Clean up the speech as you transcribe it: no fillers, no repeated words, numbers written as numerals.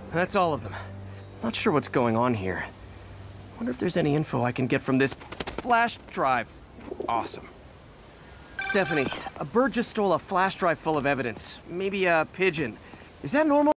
That's all of them. Not sure what's going on here. Wonder if there's any info I can get from this flash drive. Awesome. Stephanie, a bird just stole a flash drive full of evidence. Maybe a pigeon. Is that normal?